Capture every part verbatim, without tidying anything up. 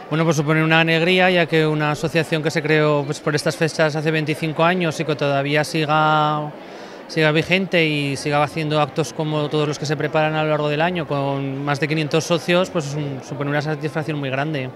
Bueno, pues supone una alegría, ya que una asociación que se creó pues, por estas fechas hace veinticinco años y que todavía siga, siga vigente y siga haciendo actos como todos los que se preparan a lo largo del año con más de quinientos socios, pues es un, supone una satisfacción muy grande.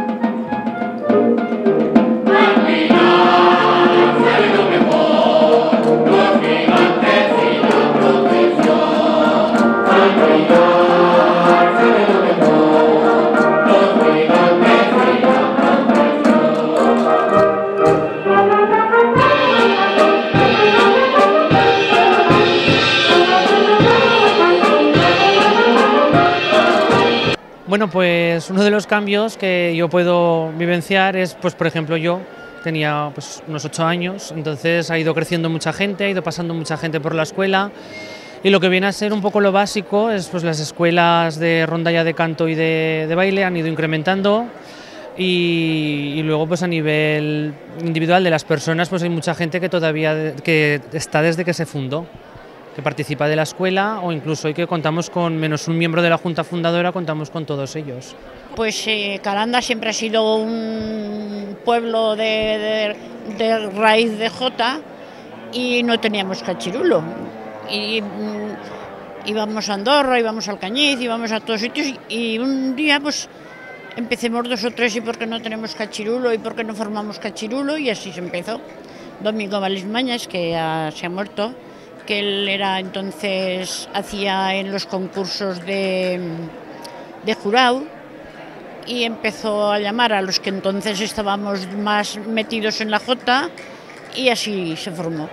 Bueno, pues uno de los cambios que yo puedo vivenciar es, pues por ejemplo, yo tenía pues, unos ocho años, entonces ha ido creciendo mucha gente, ha ido pasando mucha gente por la escuela y lo que viene a ser un poco lo básico es pues las escuelas de rondalla de canto y de, de baile han ido incrementando y, y luego pues a nivel individual de las personas pues hay mucha gente que todavía que está desde que se fundó, que participa de la escuela o incluso hoy que contamos con menos un miembro de la Junta Fundadora, contamos con todos ellos. Pues eh, Calanda siempre ha sido un pueblo de, de, de raíz de jota y no teníamos cachirulo. Y, mm, íbamos a Andorra, íbamos al Cañiz, íbamos a todos sitios y un día pues empecemos dos o tres y por qué no tenemos cachirulo y por qué no formamos cachirulo y así se empezó. Domingo Valismañas, que ya se ha muerto, que él era entonces, hacía en los concursos de, de jurado y empezó a llamar a los que entonces estábamos más metidos en la jota y así se formó.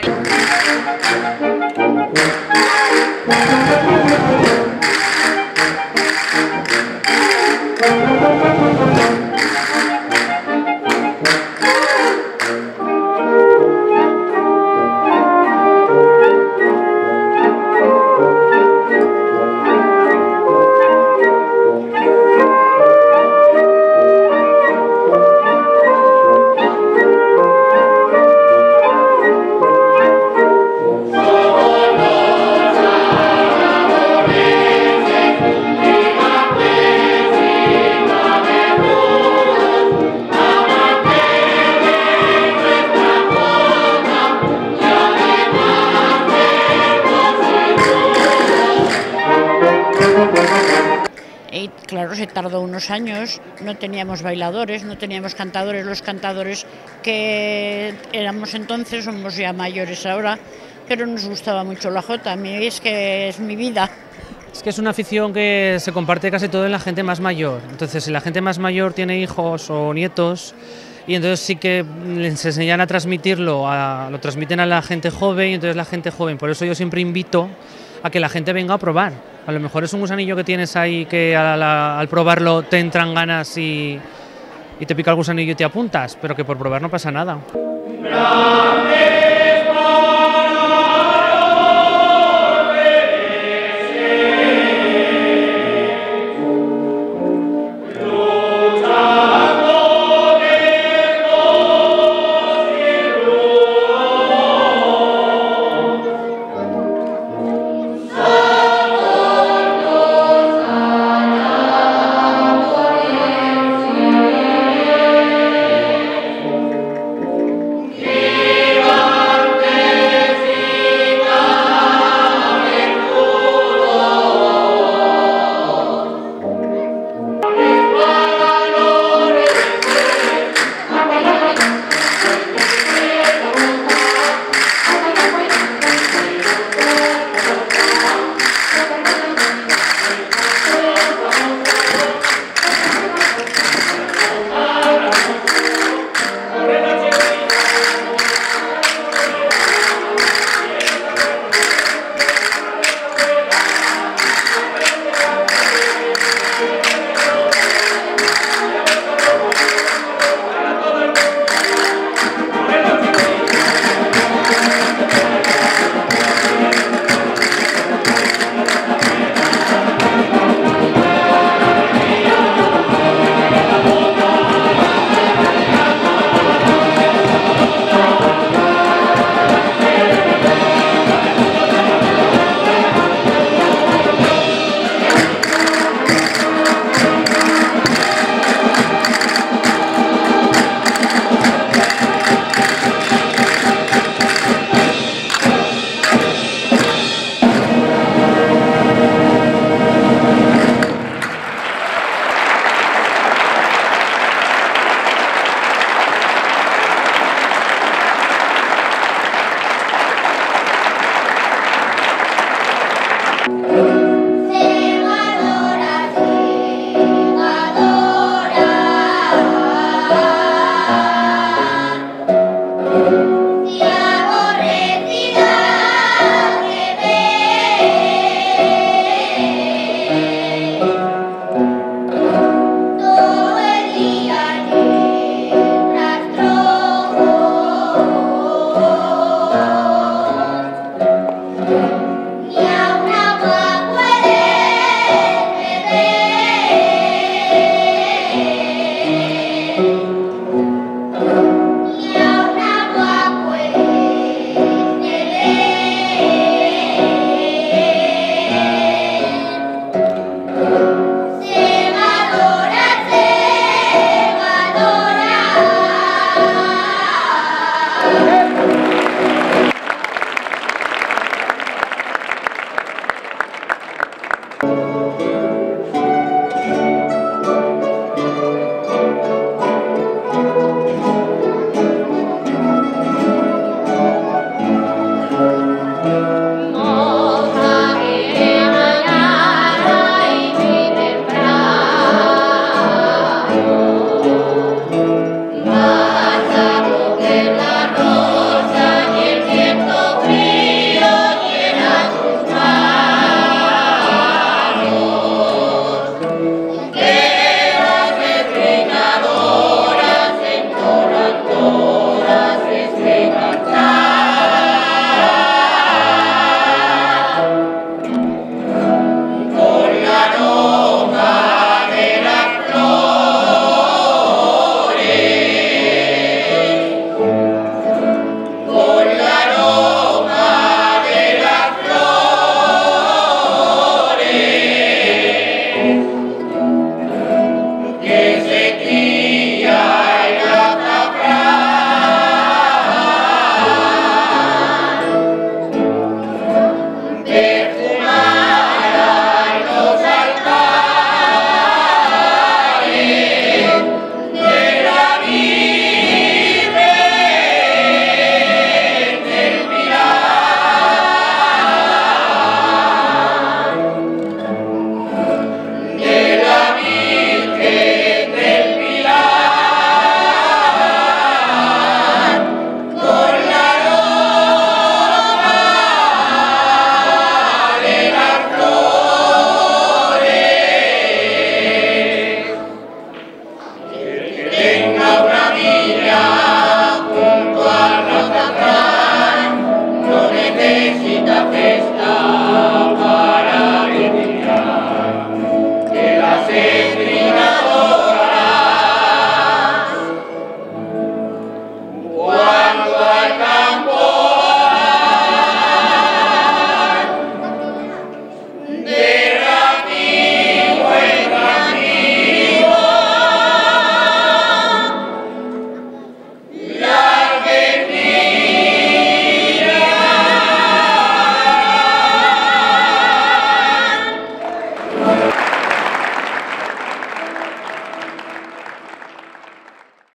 Y claro, se tardó unos años, no teníamos bailadores, no teníamos cantadores, los cantadores que éramos entonces somos ya mayores ahora, pero nos gustaba mucho la jota, a mí es que es mi vida. Es que es una afición que se comparte casi todo en la gente más mayor, entonces si la gente más mayor tiene hijos o nietos, y entonces sí que les enseñan a transmitirlo, a, lo transmiten a la gente joven, y entonces la gente joven, por eso yo siempre invito a que la gente venga a probar. A lo mejor es un gusanillo que tienes ahí que a la, al probarlo te entran ganas y, y te pica el gusanillo y te apuntas, pero que por probar no pasa nada. ¡Grande!